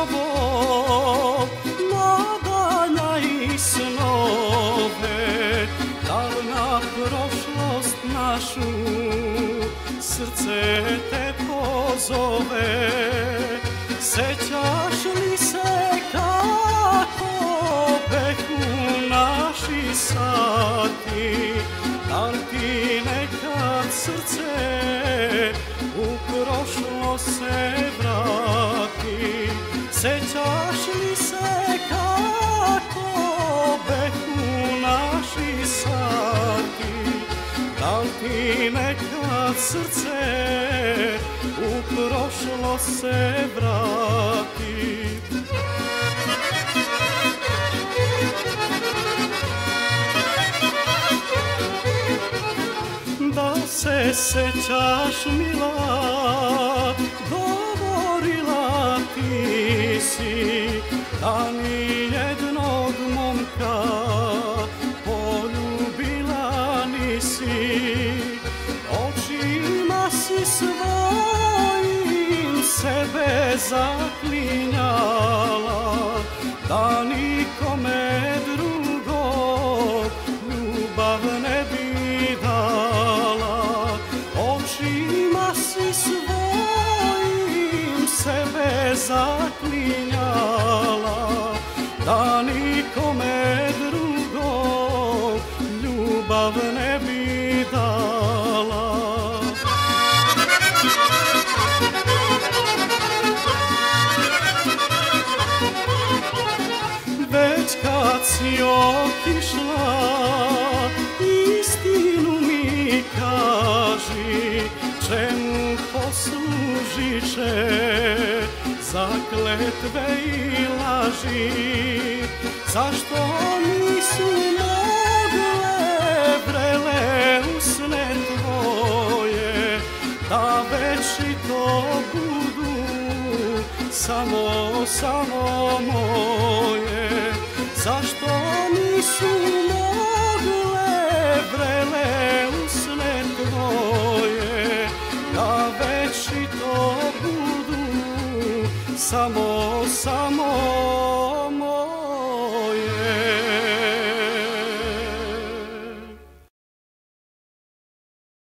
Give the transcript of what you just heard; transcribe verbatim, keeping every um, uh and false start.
tobom nadanja i snove, da li na prošlost našu srce te pozove? Sećaš li se kako behu naši sati? Da li ti nekad srce u prošlost se vrati? Sećaš li se kako behu naši sati? Da li ti nekad srce u prošlost se vrati? Da se sećaš, mila, govorila ti si da nijednog momka poljubila nisi. Očima si svojim sebe zaklinjala, da nikome drugog ljubav ne bi dala. Očima si svojim sebe zaklinjala, da nikome drugog ljubav ne bi dala. Već kad si otišla, istinu mi kaži, čemu poslužiše zakletve i laži? Zašto nisu mogle vrele usne tvoje da večito budu samo, samo moje? Zašto nisu mogle vrele usne tvoje da večito budu samo, samo